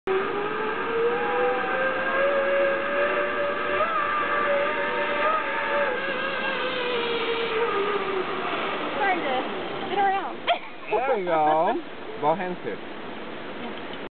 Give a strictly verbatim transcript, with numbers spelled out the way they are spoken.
Trying to get around. There you go. Both hands here.